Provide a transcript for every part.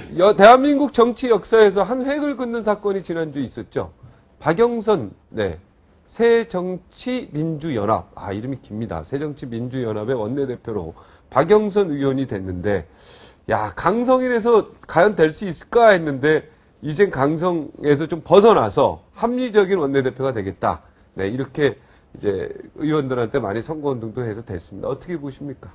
대한민국 정치 역사에서 한 획을 긋는 사건이 지난주에 있었죠. 박영선, 새정치민주연합, 이름이 깁니다. 새정치민주연합의 원내대표로 박영선 의원이 됐는데, 강성이라서 과연 될 수 있을까 했는데, 이젠 강성에서 좀 벗어나서 합리적인 원내대표가 되겠다. 이렇게 이제 의원들한테 많이 선거운동도 해서 됐습니다. 어떻게 보십니까?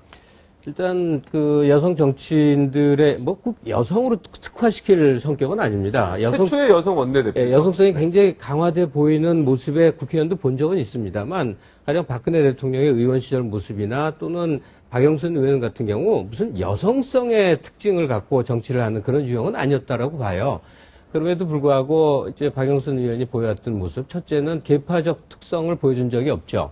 일단 그 여성 정치인들의 꼭 여성으로 특화시킬 성격은 아닙니다. 최초의 여성 원내대표. 여성성이 굉장히 강화돼 보이는 모습의 국회의원도 본 적은 있습니다만 가령 박근혜 대통령의 의원 시절 모습이나 또는 박영선 의원 같은 경우 무슨 여성성의 특징을 갖고 정치를 하는 그런 유형은 아니었다라고 봐요. 그럼에도 불구하고 이제 박영선 의원이 보여왔던 모습, 첫째는 계파적 특성을 보여준 적이 없죠.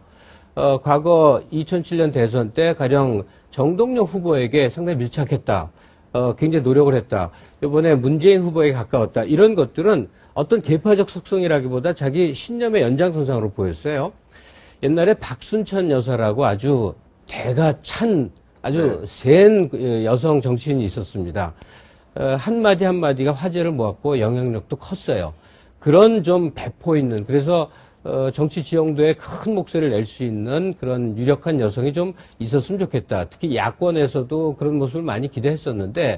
과거 2007년 대선 때 가령 정동영 후보에게 상당히 밀착했다. 굉장히 노력을 했다. 이번에 문재인 후보에게 가까웠다. 이런 것들은 어떤 계파적 속성이라기보다 자기 신념의 연장선상으로 보였어요. 옛날에 박순천 여사라고 아주 대가 찬 아주 센 여성 정치인이 있었습니다. 한마디 한마디가 화제를 모았고 영향력도 컸어요. 그런 좀 배포 있는, 그래서 정치 지형도에 큰 목소리를 낼 수 있는 그런 유력한 여성이 좀 있었으면 좋겠다. 특히 야권에서도 그런 모습을 많이 기대했었는데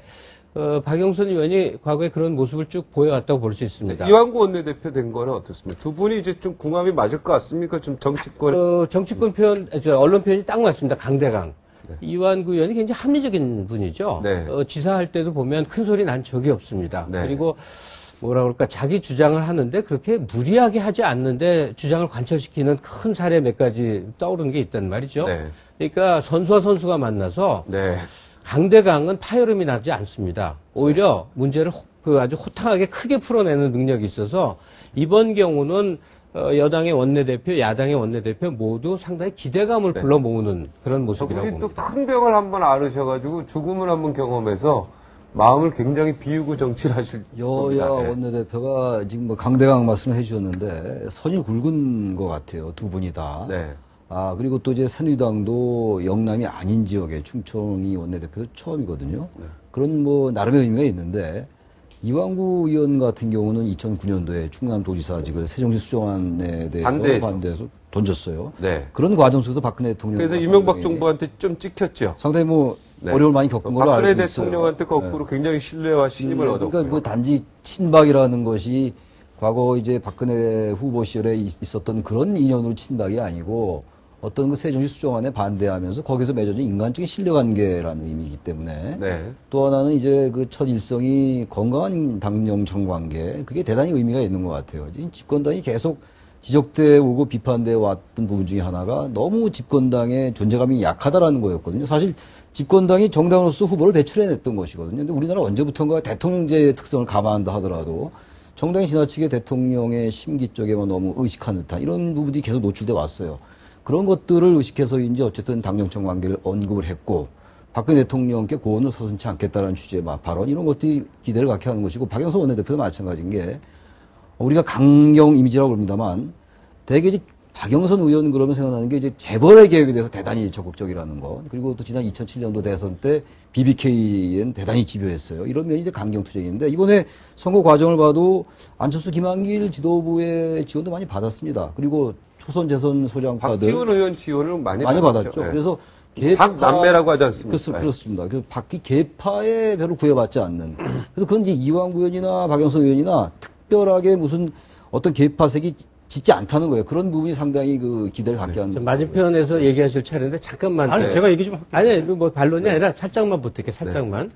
박영선 의원이 과거에 그런 모습을 쭉 보여왔다고 볼 수 있습니다. 이완구 원내대표 된 거는 어떻습니까? 두 분이 이제 좀 궁합이 맞을 것 같습니까? 좀 정치권. 정치권 표현, 언론 표현이 딱 맞습니다. 강대강. 이완구 의원이 굉장히 합리적인 분이죠. 지사할 때도 보면 큰 소리 난 적이 없습니다. 그리고 뭐라 그럴까, 자기 주장을 하는데 그렇게 무리하게 하지 않는데 주장을 관철시키는 큰 사례 몇 가지 떠오르는 게 있단 말이죠. 그러니까 선수와 선수가 만나서 강대강은 파열음이 나지 않습니다. 오히려 문제를 아주 호탕하게 크게 풀어내는 능력이 있어서 이번 경우는 여당의 원내대표, 야당의 원내대표 모두 상당히 기대감을 불러 모으는 그런 모습이라고 봅니다. 또 큰 병을 한번 앓으셔가지고 죽음을 한번 경험해서 마음을 굉장히 비우고 정치를 하실 여야 원내대표가 지금 강대강 말씀을 해주셨는데 선이 굵은 것 같아요. 두 분이 다. 그리고 또 이제 새누리당도 영남이 아닌 지역에 충청이 원내대표도 처음이거든요. 그런 나름의 의미가 있는데 이완구 의원 같은 경우는 2009년도에 충남도지사직을 새정치 수정안에 대해서 반대해서 던졌어요. 그런 과정 속에서 박근혜 대통령. 그래서 이명박 정부한테 좀 찍혔죠. 상당히 어려움을 많이 겪은 걸로 알고 있어요. 박근혜 대통령한테 거꾸로 굉장히 신뢰와 신임을 얻었고. 그러니까 단지 친박이라는 것이 과거 이제 박근혜 후보 시절에 있었던 그런 인연으로 친박이 아니고 어떤 그 새정치 수정안에 반대하면서 거기서 맺어진 인간적인 신뢰관계라는 의미이기 때문에 또 하나는 이제 그 첫 일성이 건강한 당정청 관계, 그게 대단히 의미가 있는 것 같아요. 지금 집권당이 계속 지적돼 오고 비판돼 왔던 부분 중에 하나가 너무 집권당의 존재감이 약하다라는 거였거든요. 사실 집권당이 정당으로서 후보를 배출해냈던 것이거든요. 근데 우리나라 언제부턴가 대통령제의 특성을 감안한다 하더라도 정당이 지나치게 대통령의 심기 쪽에만 너무 의식한 듯한 이런 부분이 계속 노출돼 왔어요. 그런 것들을 의식해서인지 어쨌든 당정청 관계를 언급을 했고 박근혜 대통령께 고언을 서슴지 않겠다는 취지의 발언, 이런 것들이 기대를 갖게 하는 것이고 박영선 원내대표도 마찬가지인 게 우리가 강경 이미지라고 그럽니다만 대개 이제 박영선 의원 그러면 생각나는 게 이제 재벌의 개혁에 대해서 대단히 적극적이라는 것, 그리고 또 지난 2007년도 대선 때 BBK엔 대단히 집요했어요. 이런 면이 이제 강경투쟁인데 이번에 선거 과정을 봐도 안철수 김한길 지도부의 지원도 많이 받았습니다. 그리고 초선 재선 소장파들 박지원 의원 지원을 많이 받았죠. 그래서 박남매라고 하지 않습니까? 그렇습니다. 그래서 박기 계파에 별로 구애받지 않는. 그래서 그건 이제 이완구 의원이나 박영선 의원이나 특별하게 무슨 어떤 계파색이 짙지 않다는 거예요. 그런 부분이 상당히 그 기대를 갖게 하는. 맞은편에서 얘기하실 차례인데 잠깐만. 제가 얘기 좀 할게요. 아니, 반론이 아니라 살짝만 부탁해, 살짝만.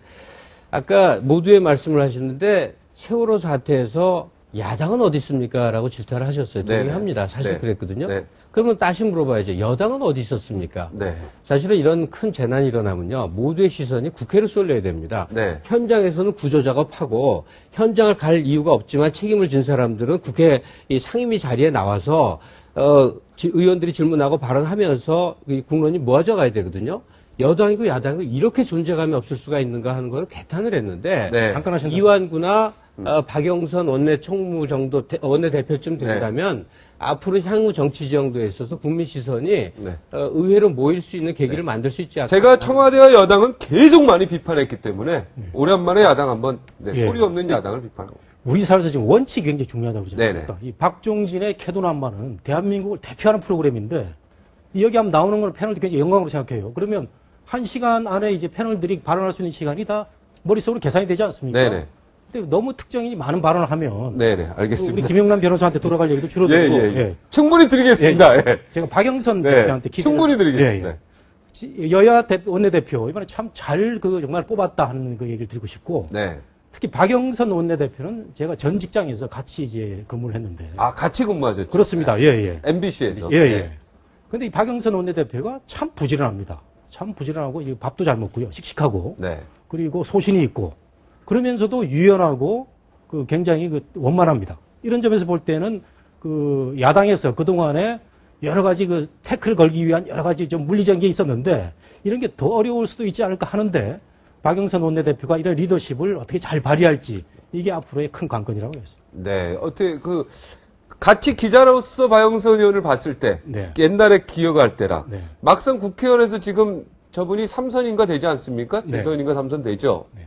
아까 모두의 말씀을 하셨는데 세월호 사태에서 야당은 어디 있습니까? 라고 질타를 하셨어요. 동의합니다. 사실 그랬거든요. 그러면 다시 물어봐야죠. 여당은 어디 있었습니까? 사실은 이런 큰 재난이 일어나면요, 모두의 시선이 국회를 쏠려야 됩니다. 현장에서는 구조작업하고 현장을 갈 이유가 없지만 책임을 진 사람들은 국회 이 상임위 자리에 나와서 의원들이 질문하고 발언하면서 국론이 모아져 가야 되거든요. 여당이고 야당이고 이렇게 존재감이 없을 수가 있는가 하는 걸 개탄을 했는데 네. 잠깐 하셨나요? 이완구나 박영선 원내 총무 정도 원내 대표쯤 된다면 앞으로 향후 정치 지형도에 있어서 국민 시선이 네. 의회로 모일 수 있는 계기를 만들 수 있지 않을까. 제가 청와대와 여당은 계속 많이 비판했기 때문에 오랜만에 야당 한번 예. 소리 없는 야당을 비판하고. 우리 사회에서 지금 원칙이 굉장히 중요하다고 그러지 네네. 않습니까? 이 박종진의 캐도남마는 대한민국을 대표하는 프로그램인데 여기 한번 나오는 걸 패널도 굉장히 영광으로 생각해요. 그러면 1시간 안에 이제 패널들이 발언할 수 있는 시간이 다 머릿속으로 계산이 되지 않습니까? 네네. 근데 너무 특정인이 많은 발언을 하면 네네, 우리 알겠습니다. 김영남 변호사한테 돌아갈 얘기도 줄어들고 예. 충분히 드리겠습니다. 예. 제가 박영선 네. 대표한테 기대를 충분히 드리겠습니다. 여야 원내대표 이번에 참 잘 정말 뽑았다 하는 그 얘기를 드리고 싶고 네. 특히 박영선 원내대표는 제가 전 직장에서 같이 이제 근무를 했는데 아, 같이 근무하셨죠? 그렇습니다. 예. MBC에서. 예. 근데 이 박영선 원내대표가 참 부지런합니다. 참 부지런하고 이제 밥도 잘 먹고요. 씩씩하고 네. 그리고 소신이 있고 그러면서도 유연하고 그 굉장히 그 원만합니다. 이런 점에서 볼 때는 그 야당에서 그동안에 여러 가지 그 태클 걸기 위한 여러 가지 좀 물리적인 게 있었는데 이런 게 더 어려울 수도 있지 않을까 하는데 박영선 원내대표가 이런 리더십을 어떻게 잘 발휘할지 이게 앞으로의 큰 관건이라고 했습니다. 네. 어떻게 같이 기자로서 박영선 의원을 봤을 때 네. 옛날에 기억할 때랑 네. 막상 국회의원에서 지금 저분이 3선인가 되지 않습니까? 네. 2선인가 3선 되죠? 네.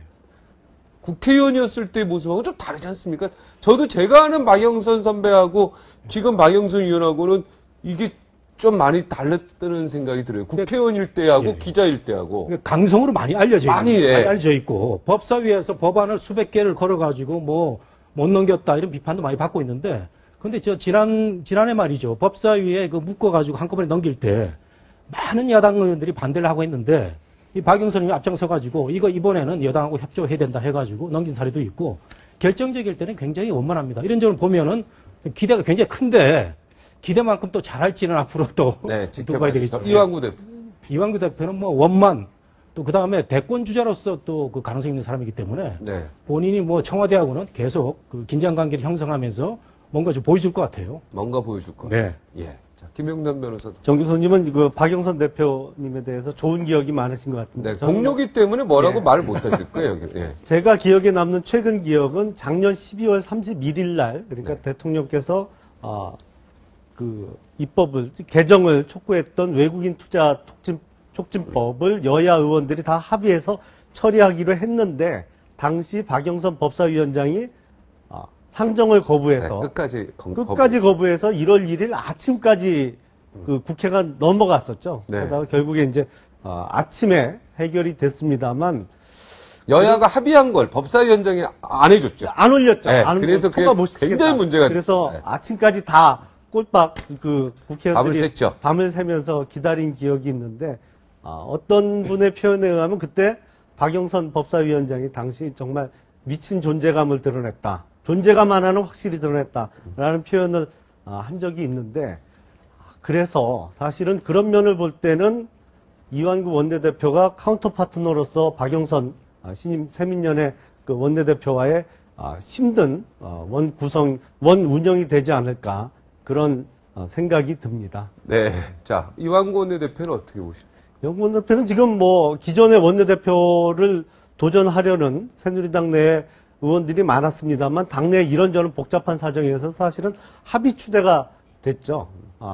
국회의원이었을 때의 모습하고 좀 다르지 않습니까? 저도 제가 아는 박영선 선배하고 지금 박영선 의원하고는 이게 좀 많이 달랐다는 생각이 들어요. 국회의원일 때하고 예. 기자일 때하고. 강성으로 많이 알려져 있고, 많이, 예. 알려져 있고 법사위에서 법안을 수백 개를 걸어가지고 뭐 못 넘겼다 이런 비판도 많이 받고 있는데, 근데 저 지난해 말이죠 법사위에 그 묶어가지고 한꺼번에 넘길 때 많은 야당 의원들이 반대를 하고 했는데 이 박영선이 앞장서가지고 이거 이번에는 여당하고 협조해야 된다 해가지고 넘긴 사례도 있고 결정적일 때는 굉장히 원만합니다. 이런 점을 보면은 기대가 굉장히 큰데. 기대만큼 또 잘할지는 앞으로 또 네, 두고 봐야 되겠죠. 이완구 대표. 이완구 대표는 뭐 원만 또 그 다음에 대권 주자로서 또 그 가능성이 있는 사람이기 때문에 네. 본인이 뭐 청와대하고는 계속 그 긴장 관계를 형성하면서 뭔가 좀 보여줄 것 같아요. 뭔가 보여줄 거. 네. 예. 자, 김영남 변호사도. 정 교수님은 그 박영선 대표님에 대해서 좋은 기억이 많으신 것 같은데. 네. 동료기 때문에 뭐라고 예. 말을 못 하실 거예요. 예. 제가 기억에 남는 최근 기억은 작년 12월 31일 날, 그러니까 네. 대통령께서, 그, 입법을, 개정을 촉구했던 외국인 투자 촉진법을 여야 의원들이 다 합의해서 처리하기로 했는데, 당시 박영선 법사위원장이 상정을 거부해서, 네, 끝까지 거부해서 1월 1일 아침까지 그 국회가 넘어갔었죠. 네. 그러다가 결국에 이제 아침에 해결이 됐습니다만 여야가 합의한 걸 법사위원장이 안 해줬죠. 안 올렸죠. 네, 안 그래서 통과 그게 못 시키겠다. 굉장히 문제가 그래서 됐어요. 네. 아침까지 다 꼴박 그 국회의원들이 밤을 샜죠. 밤을 새면서 기다린 기억이 있는데 어떤 분의 표현에 의하면 그때 박영선 법사위원장이 당시 정말 미친 존재감을 드러냈다. 존재감 하나는 확실히 드러냈다라는 표현을 한 적이 있는데 그래서 사실은 그런 면을 볼 때는 이완구 원내대표가 카운터 파트너로서 박영선 신임 세민연의 그 원내대표와의 힘든 원 운영이 되지 않을까 그런 생각이 듭니다. 네. 자, 이완구 원내대표는 어떻게 보십니까? 이완구 원내대표는 지금 뭐 기존의 원내대표를 도전하려는 새누리당 내 의원들이 많았습니다만 당내 이런저런 복잡한 사정에서 사실은 합의 추대가 됐죠.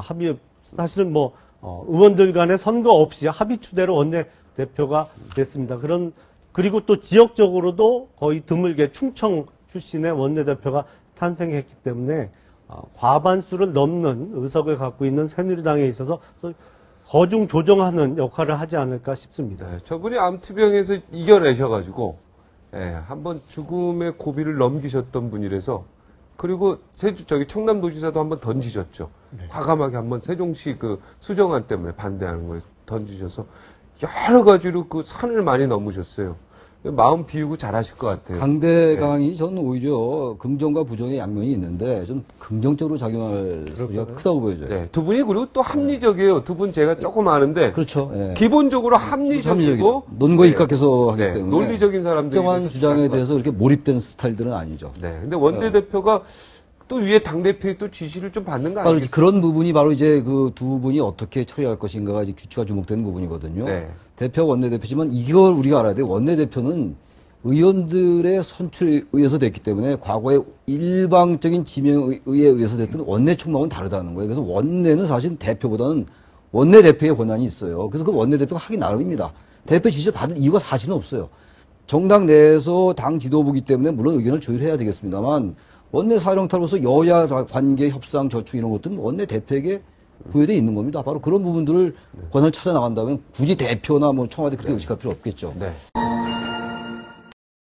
사실은 뭐 의원들 간의 선거 없이 합의 추대로 원내대표가 됐습니다. 그리고 또 지역적으로도 거의 드물게 충청 출신의 원내대표가 탄생했기 때문에 과반수를 넘는 의석을 갖고 있는 새누리당에 있어서 거중 조정하는 역할을 하지 않을까 싶습니다. 네, 저분이 암투병에서 이겨내셔가지고 한번 죽음의 고비를 넘기셨던 분이라서 그리고 청남도지사도 한번 던지셨죠. 네. 과감하게 한번 세종시 그 수정안 때문에 반대하는 거에 던지셔서 여러 가지로 그 산을 많이 넘으셨어요. 마음 비우고 잘하실 것 같아요. 강대강이 저는 오히려 긍정과 부정의 양면이 있는데 좀 긍정적으로 작용할 소리가 크다고 보여져요. 네, 두 분이 그리고 또 합리적이에요. 두 분 제가 조금 아는데 그렇죠. 예. 기본적으로 합리적이고 논거 입각해서 하기 네, 때문에 논리적인 사람들이 특정한 주장에 대해서 이렇게 몰입되는 스타일들은 아니죠. 네, 근데 원내대표가 또 위에 당대표의 또 지시를 좀 받는 거 바로 아니겠어요? 그런 부분이 바로 이제 그 두 분이 어떻게 처리할 것인가가 이제 규칙화 주목되는 부분이거든요. 네. 대표 원내대표지만 이걸 우리가 알아야 돼요. 원내대표는 의원들의 선출에 의해서 됐기 때문에 과거에 일방적인 지명에 의해서 됐던 원내 총망은 다르다는 거예요. 그래서 원내는 사실 대표보다는 원내대표의 권한이 있어요. 그래서 그 원내대표가 하기 나름입니다. 대표 지시를 받을 이유가 사실은 없어요. 정당 내에서 당 지도부기 때문에 물론 의견을 조율해야 되겠습니다만 원내 사령탑으로서 여야 관계 협상 저축 이런 것들은 원내 대표에게 부여되어 있는 겁니다. 바로 그런 부분들을 권한을 찾아 나간다면 굳이 대표나 뭐 청와대 그렇게 의식할 필요 없겠죠. 네.